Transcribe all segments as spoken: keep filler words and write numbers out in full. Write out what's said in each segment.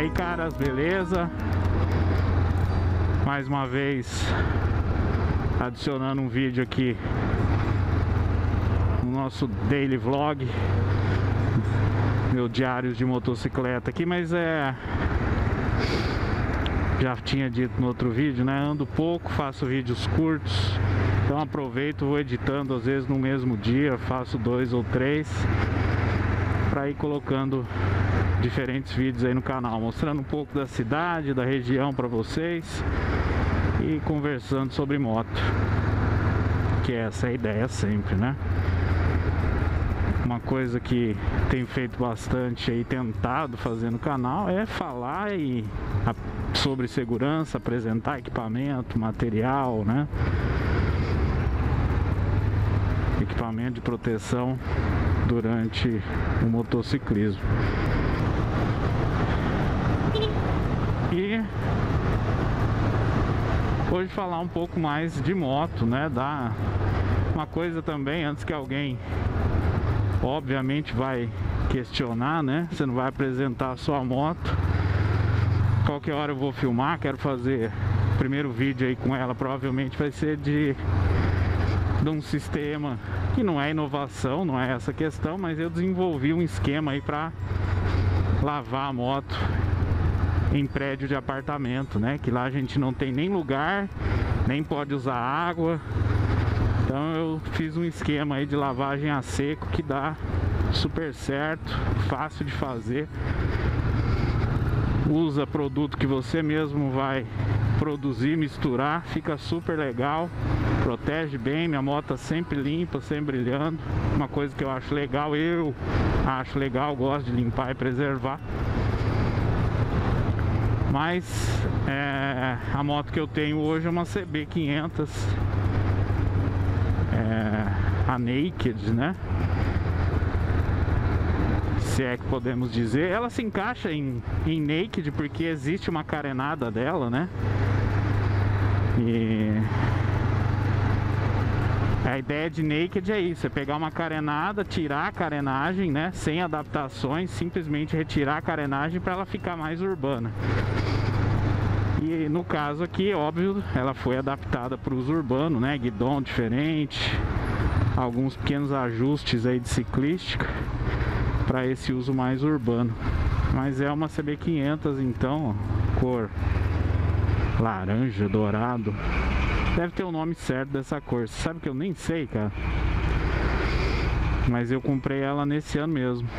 aí, caras, beleza? Mais uma vez adicionando um vídeo aqui no nosso daily vlog, meu diário de motocicleta aqui, mas é... já tinha dito no outro vídeo, né? Ando pouco, faço vídeos curtos, então aproveito, vou editando às vezes no mesmo dia, faço dois ou três para ir colocando diferentes vídeos aí no canal, mostrando um pouco da cidade, da região para vocês e conversando sobre moto, que essa é a ideia sempre, né? Uma coisa que tenho feito bastante aí, tentado fazer no canal, é falar e a, sobre segurança, apresentar equipamento, material, né? Equipamento de proteção durante o motociclismo. E hoje falar um pouco mais de moto, né? Dar uma coisa também, antes que alguém obviamente vai questionar, né? Você não vai apresentar a sua moto. Qualquer hora eu vou filmar, quero fazer o primeiro vídeo aí com ela, provavelmente vai ser de, de um sistema que não é inovação, não é essa questão, mas eu desenvolvi um esquema aí para lavar a moto em prédio de apartamento, né? Que lá a gente não tem nem lugar, nem pode usar água. Então eu fiz um esquema aí de lavagem a seco que dá super certo, fácil de fazer. Usa produto que você mesmo vai produzir, misturar, fica super legal, protege bem, minha moto sempre limpa, sempre brilhando. Uma coisa que eu acho legal, eu acho legal, gosto de limpar e preservar. Mas é, a moto que eu tenho hoje é uma C B quinhentos, é, a Naked, né? Se é que podemos dizer. Ela se encaixa em, em Naked porque existe uma carenada dela, né? E a ideia de Naked é isso, é pegar uma carenada, tirar a carenagem, né? Sem adaptações, simplesmente retirar a carenagem para ela ficar mais urbana. E no caso aqui, óbvio, ela foi adaptada para o uso urbano, né? Guidão diferente, alguns pequenos ajustes aí de ciclística para esse uso mais urbano. Mas é uma C B quinhentos, então, ó, cor laranja, dourado. Deve ter o nome certo dessa cor. Você sabe que eu nem sei, cara. Mas eu comprei ela nesse ano mesmo.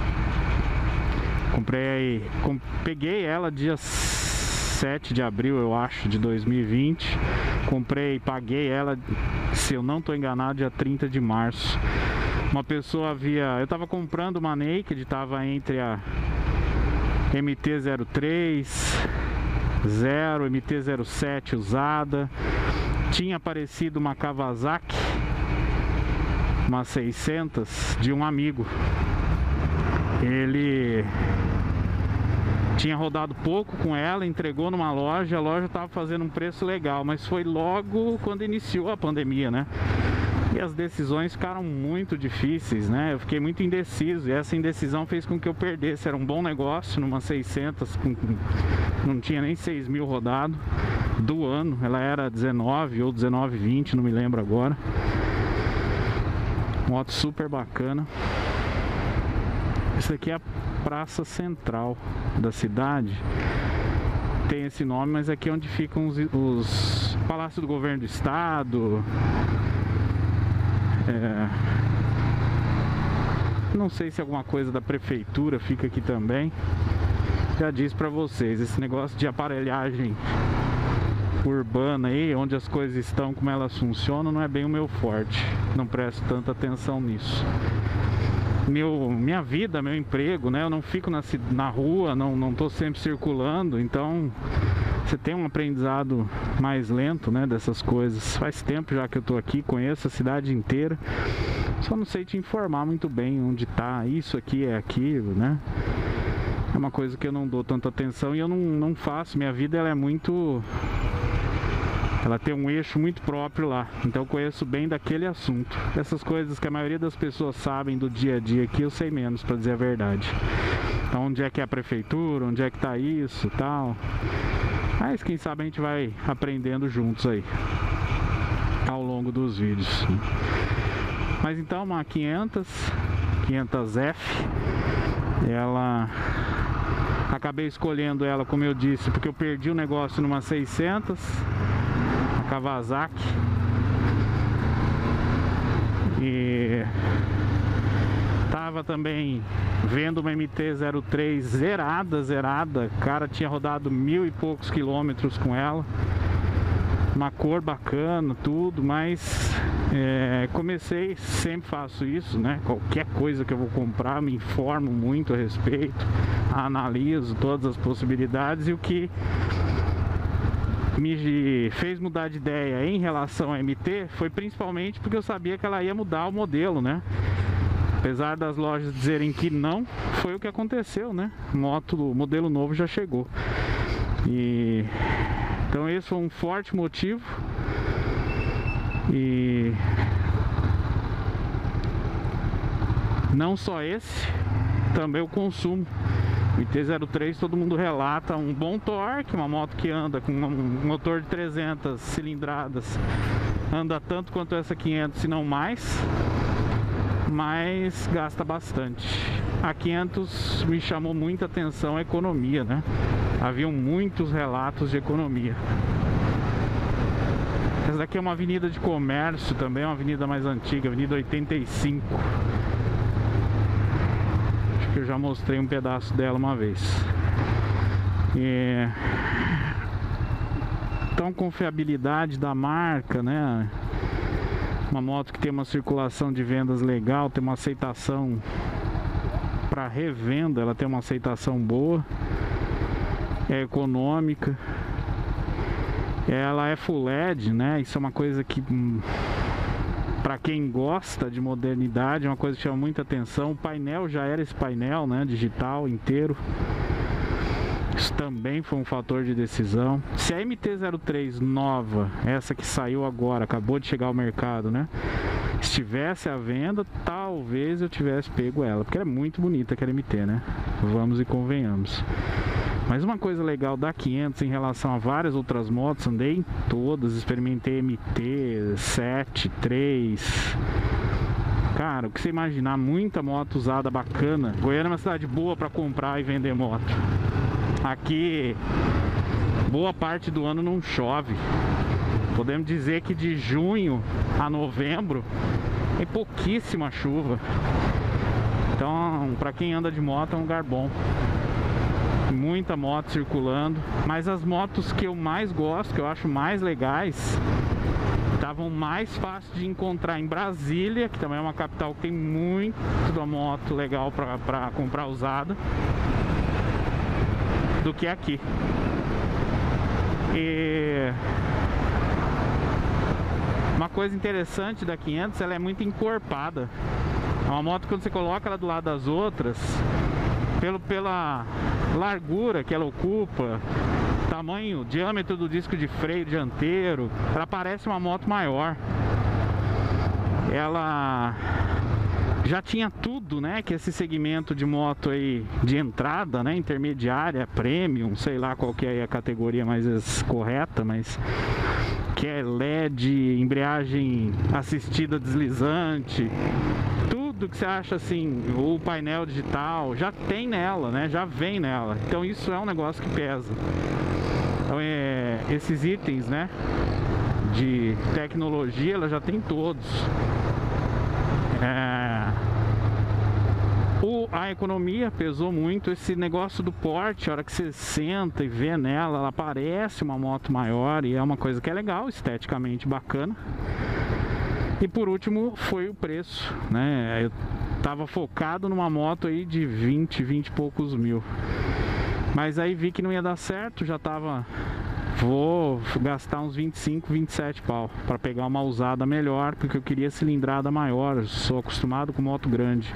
Comprei aí, com, peguei ela dia sete de abril, eu acho, de dois mil e vinte. Comprei e paguei ela, se eu não estou enganado, dia trinta de março. Uma pessoa havia... Eu tava comprando uma Naked, tava entre a M T zero três, zero, M T zero sete usada. Tinha aparecido uma Kawasaki, uma seiscentos, de um amigo. Ele tinha rodado pouco com ela, entregou numa loja, a loja estava fazendo um preço legal, mas foi logo quando iniciou a pandemia, né? E as decisões ficaram muito difíceis, né? Eu fiquei muito indeciso e essa indecisão fez com que eu perdesse. Era um bom negócio numa seiscentos, com, não tinha nem seis mil rodado do ano, ela era dezenove ou dezenove vinte, não me lembro agora. Moto super bacana. Essa aqui é a praça central da cidade. Tem esse nome, mas aqui é onde ficam os, os palácios do governo do estado. É... Não sei se alguma coisa da prefeitura fica aqui também. Já disse pra vocês, esse negócio de aparelhagem urbana aí, onde as coisas estão, como elas funcionam, não é bem o meu forte. Não presto tanta atenção nisso. Meu, minha vida, meu emprego, né? Eu não fico na, na rua, não, não tô sempre circulando, então você tem um aprendizado mais lento, né, dessas coisas. Faz tempo já que eu tô aqui, conheço a cidade inteira, só não sei te informar muito bem onde tá, isso aqui é aquilo, né? É uma coisa que eu não dou tanta atenção e eu não, não faço. Minha vida ela é muito... ela tem um eixo muito próprio lá, então eu conheço bem daquele assunto. Essas coisas que a maioria das pessoas sabem do dia a dia aqui, eu sei menos, para dizer a verdade. onde é que é a prefeitura, onde é que tá isso e tal. Mas quem sabe a gente vai aprendendo juntos aí ao longo dos vídeos. Mas então uma quinhentos, quinhentos F, ela acabei escolhendo ela, como eu disse, porque eu perdi o negócio numa seiscentos, a Kawasaki, e tava também vendo uma M T zero três zerada, zerada, cara, tinha rodado mil e poucos quilômetros com ela, uma cor bacana, tudo, mas é, comecei, sempre faço isso, né? Qualquer coisa que eu vou comprar, me informo muito a respeito, analiso todas as possibilidades, e o que me fez mudar de ideia em relação à M T foi principalmente porque eu sabia que ela ia mudar o modelo, né? Apesar das lojas dizerem que não, foi o que aconteceu, né? Moto, modelo novo já chegou. E então esse foi um forte motivo. E não só esse, também o consumo. O I T zero três todo mundo relata um bom torque, uma moto que anda com um motor de trezentas cilindradas, anda tanto quanto essa quinhentos, se não mais, mas gasta bastante. A quinhentos me chamou muita atenção a economia, né? Haviam muitos relatos de economia. Essa daqui é uma avenida de comércio também, uma avenida mais antiga, Avenida oitenta e cinco. Acho que eu já mostrei um pedaço dela uma vez. E então, confiabilidade da marca, né? Uma moto que tem uma circulação de vendas legal, tem uma aceitação para revenda, ela tem uma aceitação boa, é econômica, ela é full L E D, né? Isso é uma coisa que, para quem gosta de modernidade, é uma coisa que chama muita atenção. O painel já era esse painel, né, digital inteiro. Isso também foi um fator de decisão. Se a M T zero três nova, essa que saiu agora, acabou de chegar ao mercado, né, estivesse à venda, talvez eu tivesse pego ela, porque ela é muito bonita aquela M T, né? Vamos e convenhamos. Mas uma coisa legal da quinhentos em relação a várias outras motos, andei em todas, experimentei M T, sete, três. Cara, o que você imaginar, muita moto usada bacana. Goiânia é uma cidade boa para comprar e vender moto. Aqui, boa parte do ano não chove. Podemos dizer que de junho a novembro é pouquíssima chuva. Então, para quem anda de moto, é um lugar bom. Muita moto circulando. Mas as motos que eu mais gosto, que eu acho mais legais, estavam mais fáceis de encontrar em Brasília, que também é uma capital que tem muito da moto legal para comprar usada, do que aqui. E uma coisa interessante da quinhentos, ela é muito encorpada. É uma moto que quando você coloca ela do lado das outras, pelo, pela largura que ela ocupa, tamanho, diâmetro do disco de freio dianteiro, ela parece uma moto maior. Ela já tinha tudo, né, que esse segmento de moto aí de entrada, né, intermediária, premium, sei lá qual que é a categoria mais correta, mas que é L E D, embreagem assistida deslizante, tudo que você acha assim, o painel digital, já tem nela, né, já vem nela. Então isso é um negócio que pesa. Então é, esses itens, né, de tecnologia, ela já tem todos. É, o, a economia pesou muito, esse negócio do porte, a hora que você senta e vê nela, ela parece uma moto maior e é uma coisa que é legal, esteticamente bacana. E por último foi o preço, né? Eu tava focado numa moto aí de vinte, vinte e poucos mil. Mas aí vi que não ia dar certo, já tava... Vou gastar uns vinte e cinco, vinte e sete pau para pegar uma usada melhor, porque eu queria cilindrada maior, eu sou acostumado com moto grande.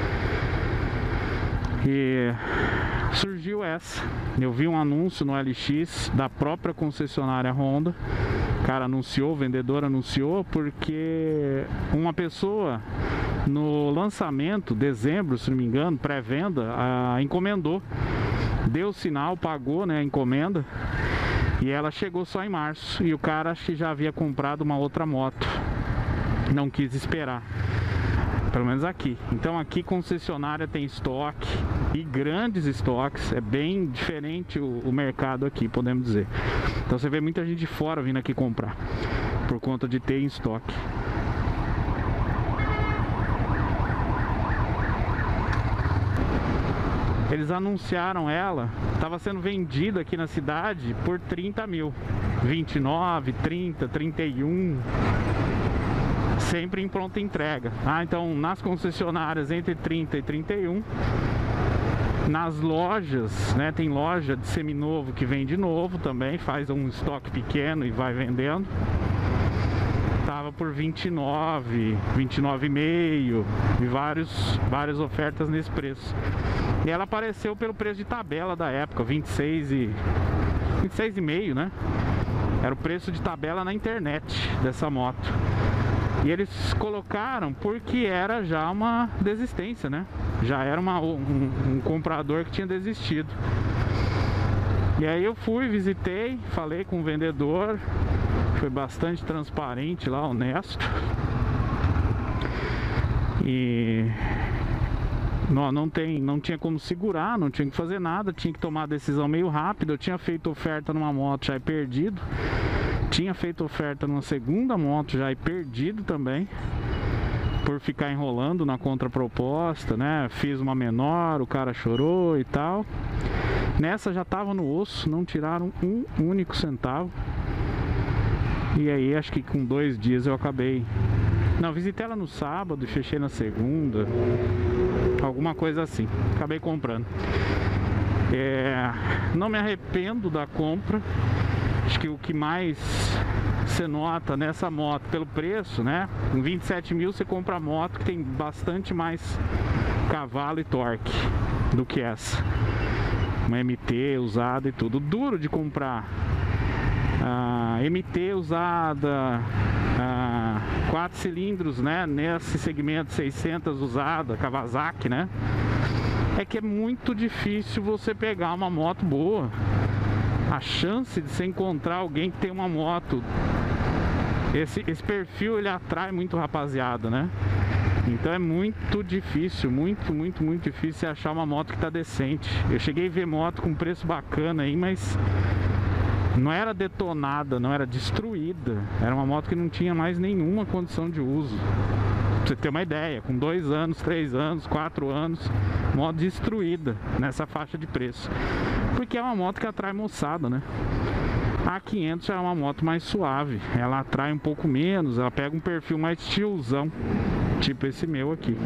E surgiu essa. Eu vi um anúncio no L X da própria concessionária Honda. O cara anunciou, o vendedor anunciou, porque uma pessoa no lançamento, dezembro, se não me engano, pré-venda, a encomendou, deu sinal, pagou, né, a encomenda, e ela chegou só em março, e o cara acho que já havia comprado uma outra moto, não quis esperar, pelo menos aqui. Então aqui concessionária tem estoque, e grandes estoques, é bem diferente o, o mercado aqui, podemos dizer. Então você vê muita gente de fora vindo aqui comprar, por conta de ter em estoque. Eles anunciaram ela, estava sendo vendida aqui na cidade por trinta mil, vinte e nove, trinta, trinta e um, sempre em pronta entrega. Ah, então nas concessionárias entre trinta e trinta e um, nas lojas, né, tem loja de seminovo que vende novo também, faz um estoque pequeno e vai vendendo. Tava por vinte e nove, vinte e nove e meio, e vários, várias ofertas nesse preço. E ela apareceu pelo preço de tabela da época, vinte e seis e vinte e seis e meio, né? Era o preço de tabela na internet dessa moto. E eles colocaram porque era já uma desistência, né? Já era uma, um, um comprador que tinha desistido. E aí eu fui, visitei, falei com o vendedor, foi bastante transparente lá, honesto. E não, não, tem, não tinha como segurar, não tinha que fazer nada, tinha que tomar a decisão meio rápido. Eu tinha feito oferta numa moto já e perdido. Tinha feito oferta numa segunda moto já e perdido também, por ficar enrolando na contraproposta, né? Fiz uma menor, o cara chorou e tal. Nessa já tava no osso, não tiraram um único centavo. E aí acho que com dois dias eu acabei... Não, visitei ela no sábado e fechei na segunda, alguma coisa assim. Acabei comprando. É... Não me arrependo da compra. Acho que o que mais você nota nessa moto, pelo preço, né? Com vinte e sete mil você compra a moto que tem bastante mais cavalo e torque do que essa. Uma M T usada e tudo. Duro de comprar a M T usada, a quatro cilindros, né? Nesse segmento seiscentos usada, Kawasaki, né? É que é muito difícil você pegar uma moto boa. A chance de você encontrar alguém que tem uma moto, esse, esse perfil ele atrai muito rapaziada, né? Então é muito difícil, muito, muito, muito difícil você achar uma moto que tá decente. Eu cheguei a ver moto com preço bacana aí, mas não era detonada, não era destruída. Era uma moto que não tinha mais nenhuma condição de uso. Pra você ter uma ideia, com dois anos, três anos, quatro anos, moto destruída nessa faixa de preço. Porque é uma moto que atrai moçada, né? A quinhentos já é uma moto mais suave, ela atrai um pouco menos, ela pega um perfil mais tiozão, tipo esse meu aqui.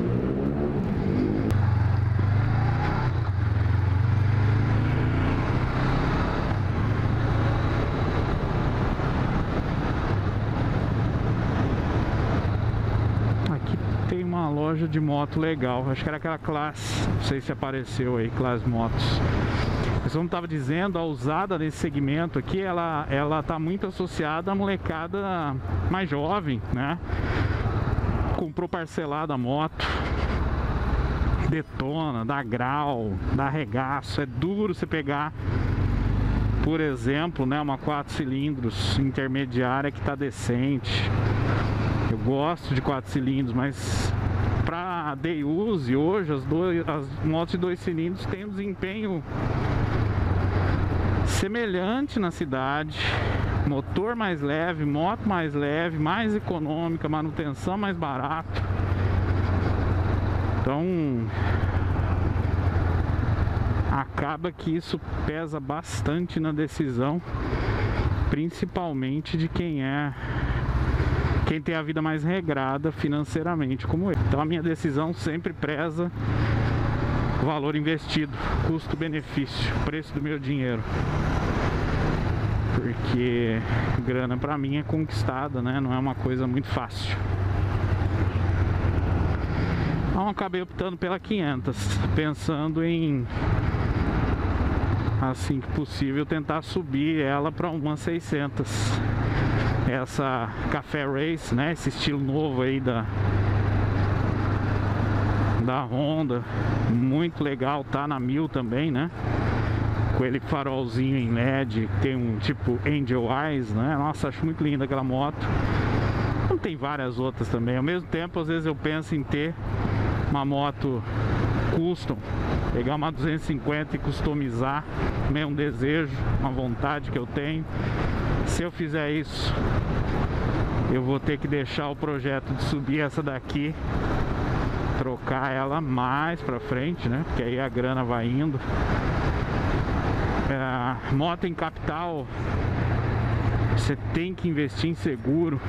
Tem uma loja de moto legal, acho que era aquela Classe, não sei se apareceu aí, Classe Motos. Mas como estava dizendo, a usada nesse segmento aqui, ela ela tá muito associada à molecada mais jovem, né? Comprou parcelada a moto, detona, dá grau, dá regaço, é duro você pegar, por exemplo, né, uma quatro cilindros intermediária que tá decente. Eu gosto de quatro cilindros, mas para day use hoje as, dois, as motos de dois cilindros têm um desempenho semelhante na cidade, motor mais leve, moto mais leve, mais econômica, manutenção mais barata. Então acaba que isso pesa bastante na decisão, principalmente de quem é quem tem a vida mais regrada financeiramente como eu. Então a minha decisão sempre preza o valor investido, custo-benefício, preço do meu dinheiro. Porque grana pra mim é conquistada, né? Não é uma coisa muito fácil. Então acabei optando pela quinhentos, pensando em, assim que possível, tentar subir ela para uma seiscentos. Essa Café Race, né? Esse estilo novo aí da da Honda, muito legal, tá na mil também, né? Com ele farolzinho em L E D, tem um tipo Angel Eyes, né? Nossa, acho muito linda aquela moto. Não tem várias outras também. Ao mesmo tempo, às vezes eu penso em ter uma moto custom, pegar uma duzentos e cinquenta e customizar, é um desejo, uma vontade que eu tenho. Se eu fizer isso, eu vou ter que deixar o projeto de subir essa daqui, trocar ela mais pra frente, né? Porque aí a grana vai indo. É, moto em capital, você tem que investir em seguro,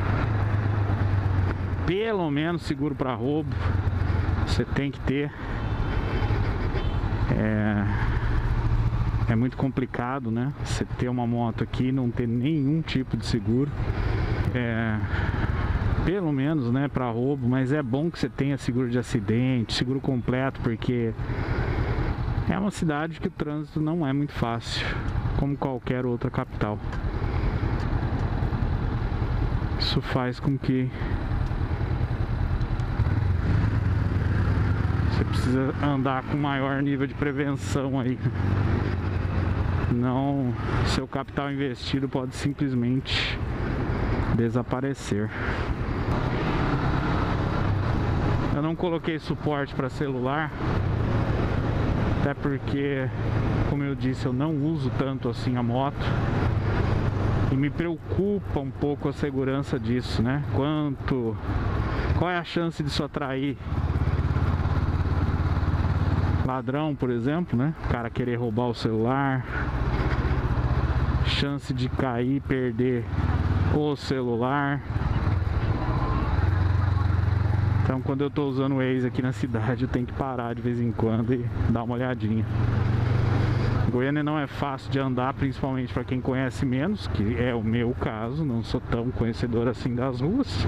pelo menos seguro para roubo, você tem que ter. É, é muito complicado, né? Você ter uma moto aqui e não ter nenhum tipo de seguro. É, pelo menos, né, para roubo, mas é bom que você tenha seguro de acidente, seguro completo, porque é uma cidade que o trânsito não é muito fácil, como qualquer outra capital. Isso faz com que você precisa andar com maior nível de prevenção aí. Não, seu capital investido pode simplesmente desaparecer. Eu não coloquei suporte para celular, até porque, como eu disse, eu não uso tanto assim a moto e me preocupa um pouco a segurança disso, né? Quanto, qual é a chance disso atrair ladrão, por exemplo, né? O cara querer roubar o celular, chance de cair e perder o celular. Então, quando eu tô usando o Waze aqui na cidade, eu tenho que parar de vez em quando e dar uma olhadinha. Goiânia não é fácil de andar, principalmente para quem conhece menos, que é o meu caso, não sou tão conhecedor assim das ruas.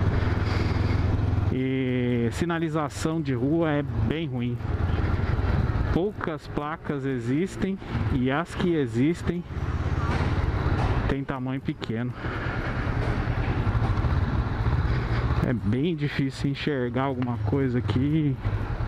E sinalização de rua é bem ruim. Poucas placas existem e as que existem tem tamanho pequeno. É bem difícil enxergar alguma coisa aqui.